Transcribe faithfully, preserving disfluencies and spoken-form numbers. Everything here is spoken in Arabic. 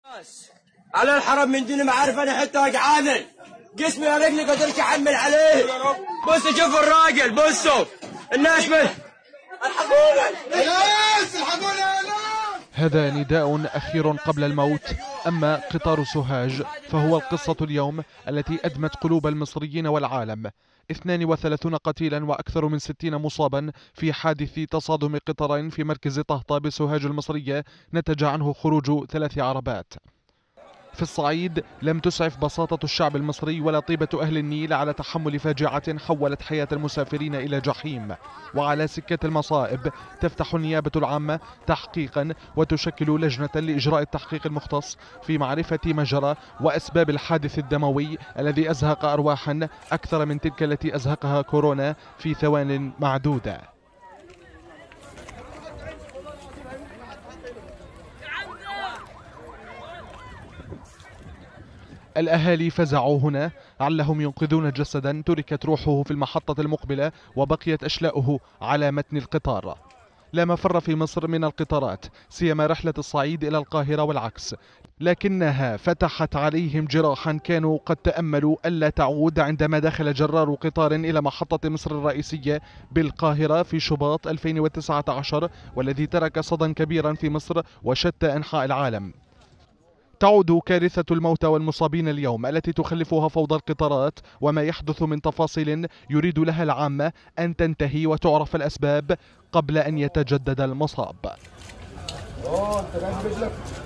على الحرم من دون ما عارف انا حتى وجعاني جسمي يا رجلي قدرت احمل عليه. بصوا شوفوا الراجل، بصوا الناس من الحقونا يا ناس، الحقونا يا ناس. هذا نداء أخير قبل الموت. أما قطار سوهاج فهو القصة اليوم التي أدمت قلوب المصريين والعالم. اثنان وثلاثين قتيلا وأكثر من ستين مصابا في حادث تصادم قطارين في مركز طهطا بسوهاج المصرية نتج عنه خروج ثلاث عربات. في الصعيد لم تسعف بساطة الشعب المصري ولا طيبة أهل النيل على تحمل فاجعة حولت حياة المسافرين إلى جحيم. وعلى سكة المصائب تفتح النيابة العامة تحقيقا وتشكل لجنة لإجراء التحقيق المختص في معرفة ما جرى وأسباب الحادث الدموي الذي أزهق أرواحا أكثر من تلك التي أزهقها كورونا في ثوان معدودة. الأهالي فزعوا هنا علهم ينقذون جسدا تركت روحه في المحطة المقبلة وبقيت أشلاؤه على متن القطار. لا مفر في مصر من القطارات سيما رحلة الصعيد إلى القاهرة والعكس، لكنها فتحت عليهم جراحا كانوا قد تأملوا ألا تعود عندما دخل جرار قطار إلى محطة مصر الرئيسية بالقاهرة في شباط ألفين وتسعة عشر، والذي ترك صدى كبيرا في مصر وشتى أنحاء العالم. تعود كارثة الموتى والمصابين اليوم التي تخلفها فوضى القطارات وما يحدث من تفاصيل يريد لها العامة أن تنتهي وتعرف الأسباب قبل أن يتجدد المصاب.